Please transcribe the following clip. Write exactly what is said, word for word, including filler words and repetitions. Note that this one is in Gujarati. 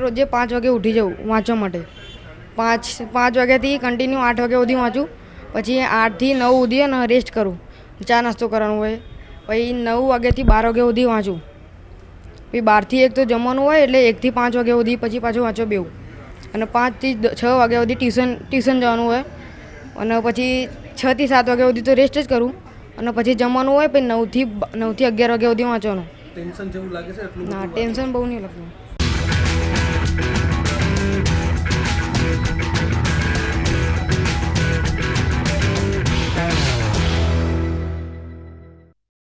રોજે પાંચ વાગે ઉઠી જાઉં વાંચવા માટે. પાંચ પાંચ વાગ્યાથી કન્ટિન્યુ આઠ વાગ્યા સુધી વાંચું. પછી આઠથી નવ સુધી અને રેસ્ટ કરું, ચા નાસ્તો કરવાનો હોય. પછી નવ વાગ્યાથી બાર વાગ્યા સુધી વાંચું. પછી બારથી એક તો જમવાનું હોય એટલે એકથી પાંચ વાગ્યા સુધી પછી પાછું વાંચવા બેવું. અને પાંચથી છ વાગ્યા સુધી ટ્યુશન ટ્યુશન જવાનું હોય. અને પછી છથી સાત વાગ્યા સુધી તો રેસ્ટ જ કરું. અને પછી જમવાનું હોય પછી નવથી નવથી અગિયાર વાગ્યા સુધી વાંચવાનું. ટેન્શન જેવું લાગે છે? ના, ટેન્શન બહુ નહીં લાગતું.